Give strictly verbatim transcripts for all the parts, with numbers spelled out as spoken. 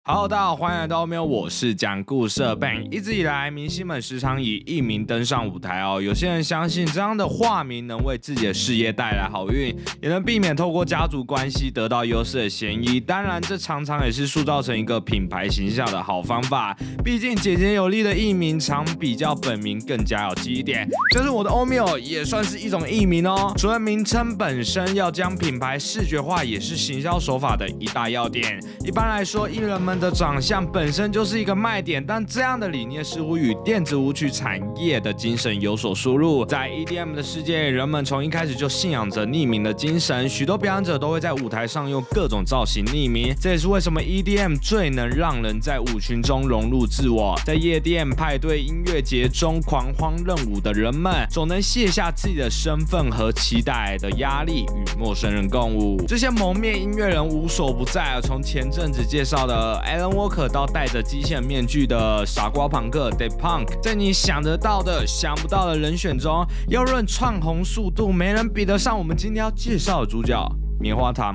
Hello， 大家好，欢迎来到喵，我是讲故事的 Ben。一直以来，明星们时常以艺名登上舞台哦。有些人相信这样的化名能为自己的事业带来好运，也能避免透过家族关系得到优势的嫌疑。当然，这常常也是塑造成一个品牌形象的好方法。毕竟简洁有力的艺名，常比较本名更加有记忆点。就是我的欧喵也算是一种艺名哦。除了名称本身要将品牌视觉化，也是行销手法的一大要点。一般来说，艺人们的长相本身就是一个卖点，但这样的理念似乎与电子舞曲产业的精神有所输入。在 E D M 的世界，人们从一开始就信仰着匿名的精神，许多表演者都会在舞台上用各种造型匿名。这也是为什么 E D M 最能让人在舞群中融入自我。在夜店、派对、音乐节中狂欢热舞的人们，总能卸下自己的身份和期待的压力，与陌生人共舞。这些蒙面音乐人无所不在，从前阵子介绍的 Alan Walker 到戴着机械面具的傻瓜朋克 Daft Punk， 在你想得到的、想不到的人选中，要论窜红速度，没人比得上我们今天要介绍的主角棉花糖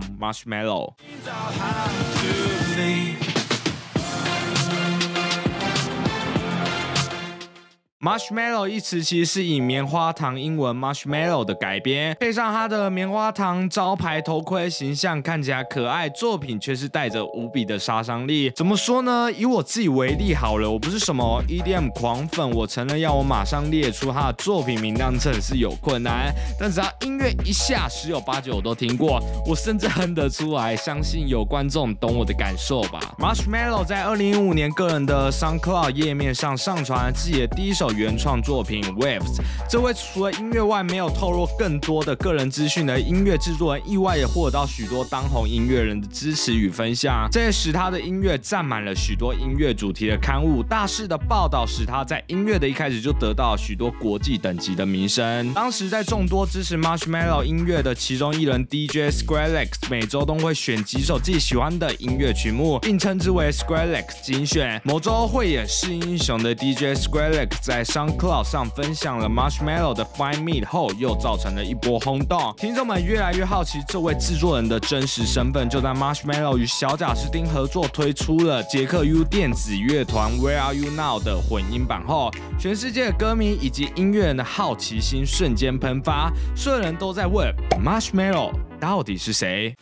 Marshmallow。Marshmallow 一词其实是以棉花糖英文 marshmallow 的改编，配上他的棉花糖招牌头盔形象，看起来可爱，作品却是带着无比的杀伤力。怎么说呢？以我自己为例好了，我不是什么 E D M 狂粉，我承认要我马上列出他的作品名单真的是有困难，但只要音乐一下，十有八九我都听过，我甚至哼得出来，相信有观众懂我的感受吧。Marshmallow 在二零一五年个人的 SoundCloud 页面上上传了自己的第一首原创作品 Waves。 这位除了音乐外没有透露更多的个人资讯的音乐制作人，意外也获得到许多当红音乐人的支持与分享，这也使他的音乐占满了许多音乐主题的刊物。大肆的报道使他在音乐的一开始就得到许多国际等级的名声。当时在众多支持 Marshmallow 音乐的其中一人 D J Skrillex 每周都会选几首自己喜欢的音乐曲目，并称之为 Skrillex 精选。某周慧眼识英雄的 D J Skrillex 在SoundCloud 上分享了 Marshmallow 的 Find Me 后，又造成了一波轰动。听众们越来越好奇这位制作人的真实身份，就在 Marshmallow 与小贾斯汀合作推出了捷克 U 电子乐团 Where Are You Now 的混音版后，全世界的歌迷以及音乐人的好奇心瞬间喷发，所有人都在问 Marshmallow 到底是谁？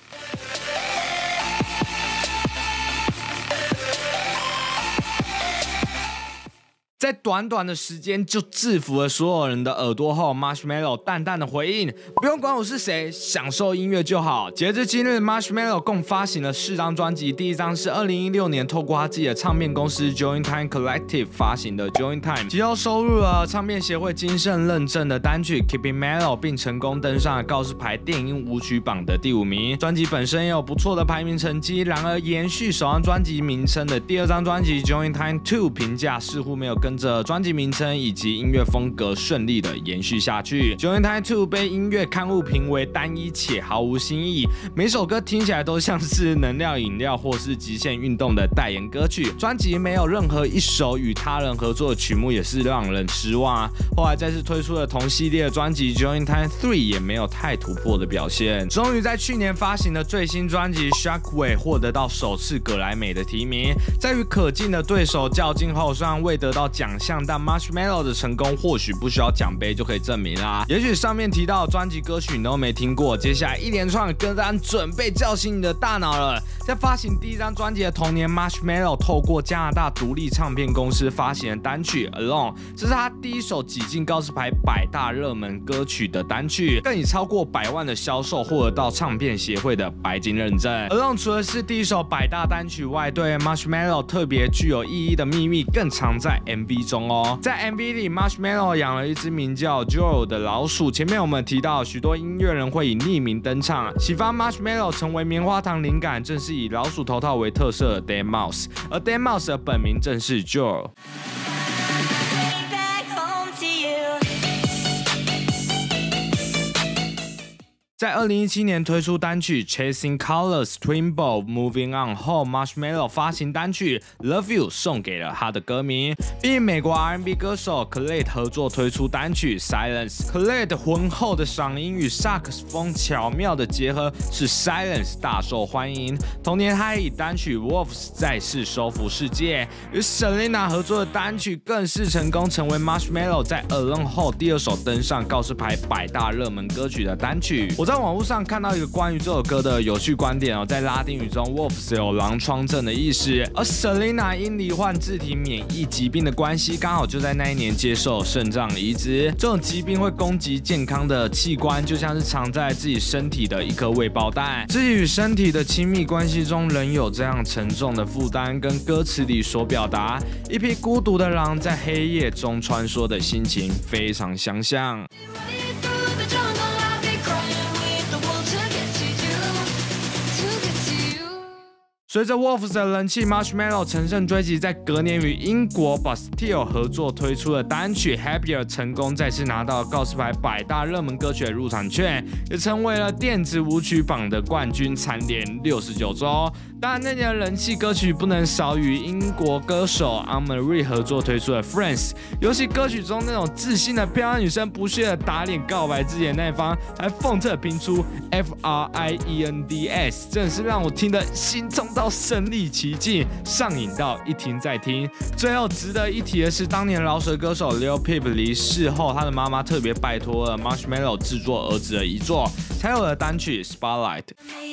在短短的时间就制服了所有人的耳朵后， Marshmallow 淡淡的回应：不用管我是谁，享受音乐就好。截至今日， Marshmallow 共发行了四张专辑，第一张是二零一六年透过他自己的唱片公司 Jointime Collective 发行的 Jointime， 其中收录了唱片协会金圣认证的单曲 Keep It Mellow， 并成功登上了告示牌电音舞曲榜的第五名。专辑本身也有不错的排名成绩，然而延续首张专辑名称的第二张专辑 Jointime 二评价似乎没有跟着专辑名称以及音乐风格顺利的延续下去。Jointime 二被音乐刊物评为单一且毫无新意，每首歌听起来都像是能量饮料或是极限运动的代言歌曲。专辑没有任何一首与他人合作的曲目，也是让人失望啊。后来再次推出了同系列的专辑 Jointime 三，也没有太突破的表现。终于在去年发行的最新专辑 Shockwave 获得到首次葛莱美的提名，在与可敬的对手较劲后，虽然未得到奖项，但 Marshmallow 的成功或许不需要奖杯就可以证明啦。也许上面提到的专辑歌曲你都没听过，接下来一连串的歌单准备叫醒你的大脑了。在发行第一张专辑的同年， Marshmallow 透过加拿大独立唱片公司发行的单曲 Alone， 这是他第一首挤进告示牌百大热门歌曲的单曲，更以超过百万的销售获得到唱片协会的白金认证。Alone 除了是第一首百大单曲外，对 Marshmallow 特别具有意义的秘密更藏在 M V 中哦。在 M V 里 ，Marshmallow 养了一只名叫 Joel 的老鼠。前面我们提到，许多音乐人会以匿名登场，启发 Marshmallow 成为棉花糖灵感，正是以老鼠头套为特色的 Dead Mouse， 而 Dead Mouse 的本名正是 Joel。 在二零一七年推出单曲《Chasing Colors Twinball Moving On》后 ，Marshmello 发行单曲《Love You》送给了他的歌迷，并与美国 R and B 歌手 Khalid 合作推出单曲《Silence》。Khalid 浑厚的嗓音与萨克斯风巧妙的结合，使《Silence》大受欢迎。同年，他以单曲《Wolves》再次收服世界，与 Selena 合作的单曲更是成功，成为 Marshmello 在《Alone》后第二首登上告示牌百大热门歌曲的单曲。我在网络上看到一个关于这首歌的有趣观点哦，在拉丁语中 ，Wolves 有狼疮症的意思，而 Selena 因罹患自体免疫疾病的关系，刚好就在那一年接受肾脏移植。这种疾病会攻击健康的器官，就像是藏在自己身体的一颗未爆弹。自己与身体的亲密关系中，仍有这样沉重的负担，跟歌词里所表达一匹孤独的狼在黑夜中穿梭的心情非常相像。随着 Wolves 的人气 ，Marshmello 乘胜追击，在隔年与英国 Bastille 合作推出的单曲《Happier》成功再次拿到告示牌百大热门歌曲的入场券，也成为了电子舞曲榜的冠军，蝉联六十九周。当然，那年的人气歌曲不能少与英国歌手 Anne-Marie 合作推出的《Friends》，尤其歌曲中那种自信的漂亮女生不屑的打脸告白自己的那一方，还讽刺地拼出 F R I E N D S， 真的是让我听得心痛到身临其境，上瘾到一听再听。最后值得一提的是，当年饶舌歌手 Lil Peep 离世后，他的妈妈特别拜托了 Marshmello 制作儿子的遗作，才有了单曲《Spotlight》。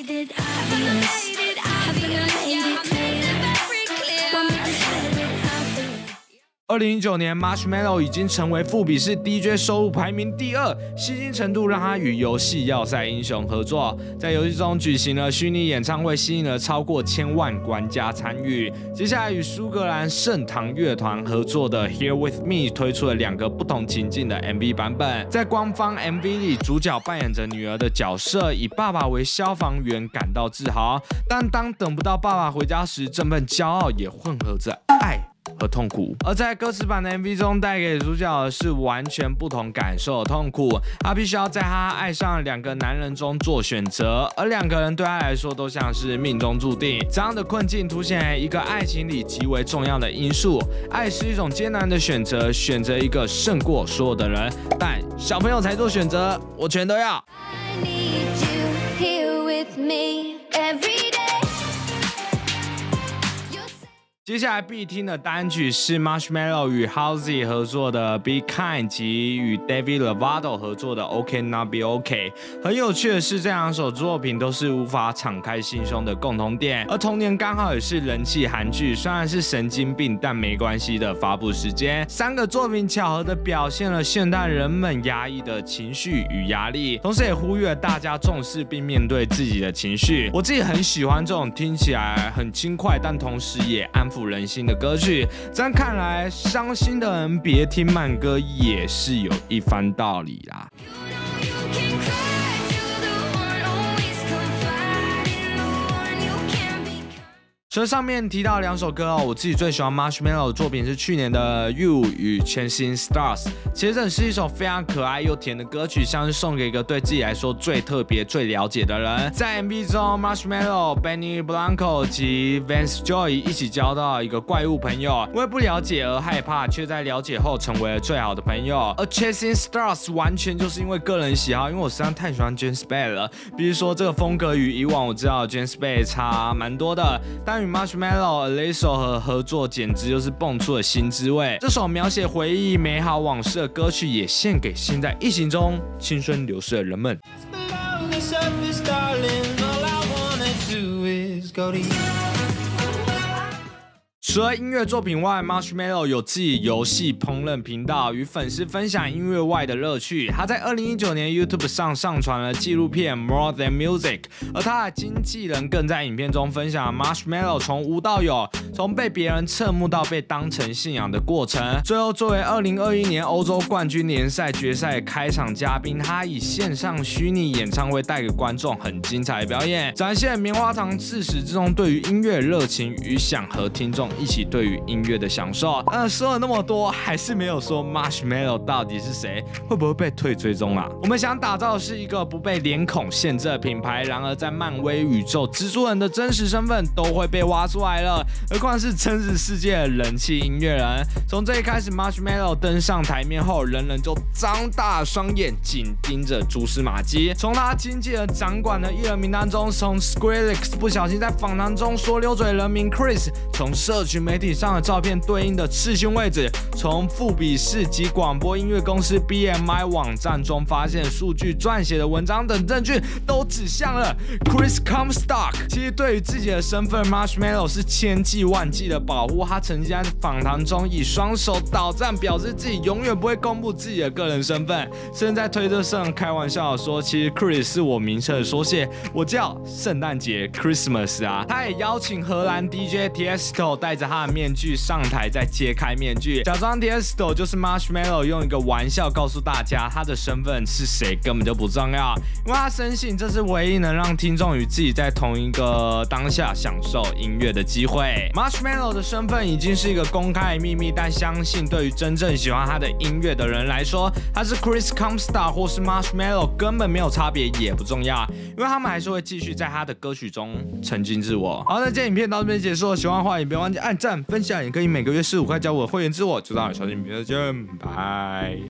二零一九年 ，Marshmello 已经成为富比士 D J 收入排名第二，吸金程度让他与游戏要塞英雄合作，在游戏中举行了虚拟演唱会，吸引了超过千万玩家参与。接下来与苏格兰圣堂乐团合作的《Here With Me》推出了两个不同情境的 M V 版本，在官方 M V 里，主角扮演着女儿的角色，以爸爸为消防员感到自豪，但当等不到爸爸回家时，这份骄傲也混合着爱和痛苦。而在歌词版的 M V 中，带给主角的是完全不同感受的痛苦。他必须要在他爱上的两个男人中做选择，而两个人对他来说都像是命中注定。这样的困境凸显一个爱情里极为重要的因素：爱是一种艰难的选择，选择一个胜过所有的人。但小朋友才做选择，我全都要。I need you here with me every day。接下来必听的单曲是 Marshmello 与 Halsey 合作的《Be Kind》及与 David Lovato 合作的《OK Not Be OK》。很有趣的是，这两首作品都是无法敞开心胸的共同点，而同年刚好也是人气韩剧虽然是神经病但没关系的发布时间。三个作品巧合地表现了现代人们压抑的情绪与压力，同时也呼吁了大家重视并面对自己的情绪。我自己很喜欢这种听起来很轻快，但同时也安抚人心的歌曲。这样看来，伤心的人别听慢歌也是有一番道理啦。除了上面提到两首歌哦，我自己最喜欢 Marshmello 的作品是去年的《You》与《Chasing Stars》。其实这是一首非常可爱又甜的歌曲，像是送给一个对自己来说最特别、最了解的人。在 M V 中 ，Marshmello、Benny Blanco 及 Vance Joy 一起交到一个怪物朋友，因为不了解而害怕，却在了解后成为了最好的朋友。而《Chasing Stars》完全就是因为个人喜好，因为我实在太喜欢 James Bay 了。比如说这个风格与以往我知道的 James Bay 差蛮多的，但与 Marshmello、Alesso 和合作简直就是蹦出了新滋味。这首描写回忆美好往事的歌曲，也献给现在疫情中青春流逝的人们。除了音乐作品外 ，Marshmello 有自己游戏烹饪频道，与粉丝分享音乐外的乐趣。他在二零一九年 YouTube 上上传了纪录片《More Than Music》，而他的经纪人更在影片中分享 Marshmello 从无到有， 从被别人侧目到被当成信仰的过程。最后，作为二零二一年欧洲冠军联赛决赛开场嘉宾，他以线上虚拟演唱会带给观众很精彩的表演，展现棉花糖自始至终对于音乐热情与想和听众一起对于音乐的享受。呃，说了那么多，还是没有说 Marshmello 到底是谁，会不会被退追踪啊？我们想打造的是一个不被脸孔限制的品牌，然而在漫威宇宙，蜘蛛人的真实身份都会被挖出来了，何况是真实世界的人气音乐人。从这一开始 ，Marshmello 登上台面后，人人就张大双眼，紧盯着蛛丝马迹。从他经纪人掌管的艺人名单中，从 Skrillex 不小心在访谈中说溜嘴人名 Chris， 从社群媒体上的照片对应的刺青位置，从富比士及广播音乐公司 B M I 网站中发现数据撰写的文章等证据，都指向了 Chris Comstock。其实对于自己的身份 ，Marshmello 是千计万计的保护。他曾经在访谈中以双手倒赞，表示自己永远不会公布自己的个人身份，甚至在推特上开玩笑的说，其实 Chris 是我名称的缩写，我叫圣诞节 Christmas 啊。他也邀请荷兰 D J Tiesto 戴着他的面具上台，再揭开面具，假装 Tiesto 就是 Marshmello， 用一个玩笑告诉大家他的身份是谁根本就不重要，因为他深信这是唯一能让听众与自己在同一个当下享受音乐的机会。Marshmello 的身份已经是一个公开的秘密，但相信对于真正喜欢他的音乐的人来说，他是 Chris Comstock 或是 Marshmello 根本没有差别，也不重要，因为他们还是会继续在他的歌曲中沉浸自我。好，那今天影片到这边结束了，喜欢的话也别忘记按赞、分享，也可以每个月十五块加我的会员自我。就让我小心明天见，拜。